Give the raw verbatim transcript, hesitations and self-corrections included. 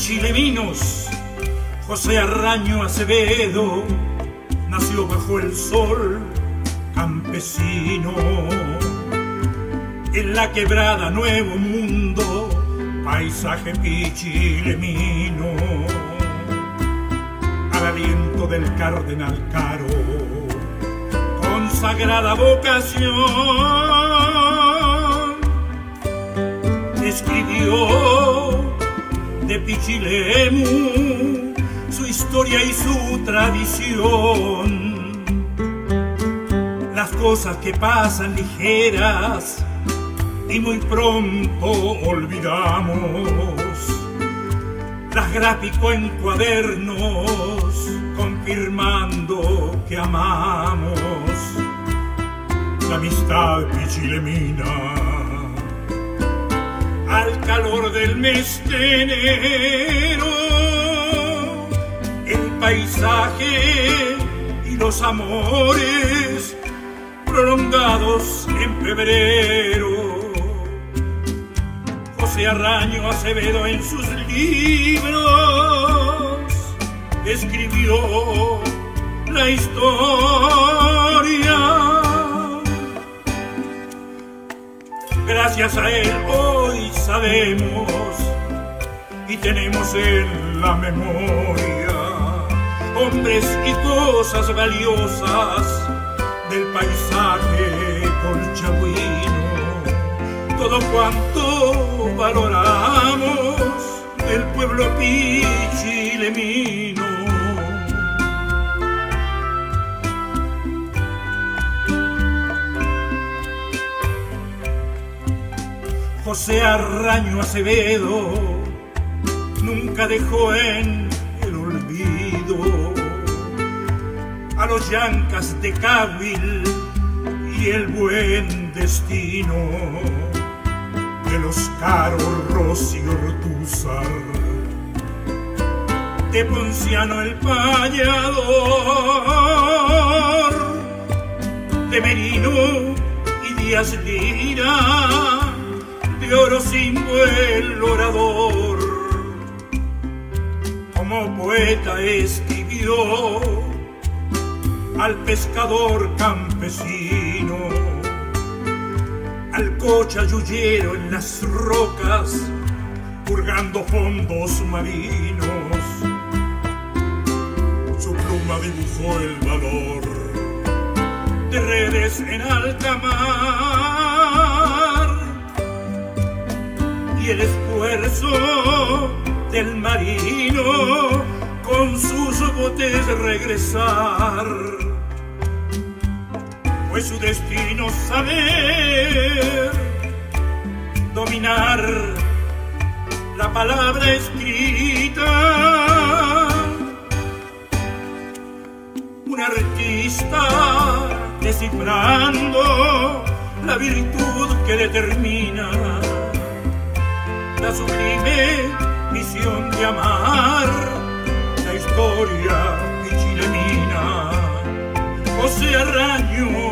Pichileminos, José Arraño Acevedo nació bajo el sol campesino. En la quebrada Nuevo Mundo, paisaje pichilemino. Al aliento del cardenal Caro, consagrada vocación, escribió de Pichilemu su historia y su tradición. Las cosas que pasan ligeras y muy pronto olvidamos, las gráfico en cuadernos confirmando que amamos la amistad pichilemina. Al calor del mes de enero, el paisaje y los amores prolongados en febrero. José Arraño Acevedo en sus libros escribió la historia. Gracias a él hoy sabemos y tenemos en la memoria hombres y cosas valiosas del paisaje colchagüino. Todo cuanto valoramos del pueblo pichilemino. José Arraño Acevedo nunca dejó en el olvido a los yancas de Cahuil y el buen destino de los Caro, Rossi y Ortúzar, de Ponciano el payador, de Merino y Díaz Lira, de Orozimbo el orador. Como poeta escribió al pescador campesino, al cochayullero en las rocas, purgando fondos marinos. Su pluma dibujó el valor de redes en alta mar y el esfuerzo del marino con sus botes regresar. Fue su destino saber dominar la palabra escrita. Un artista descifrando la virtud que determina la sublime misión de amar la historia pichilemina. José Arraño